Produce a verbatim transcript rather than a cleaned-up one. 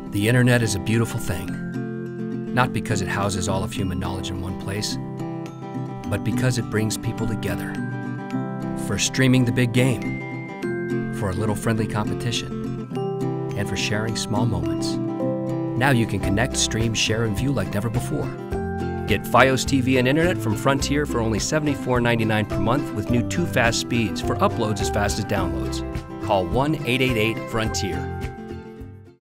The internet is a beautiful thing, not because it houses all of human knowledge in one place, but because it brings people together. For streaming the big game, for a little friendly competition, and for sharing small moments. Now you can connect, stream, share, and view like never before. Get FiOS T V and internet from Frontier for only seventy-four ninety-nine per month with new two fast speeds for uploads as fast as downloads. Call one eight eight eight Frontier.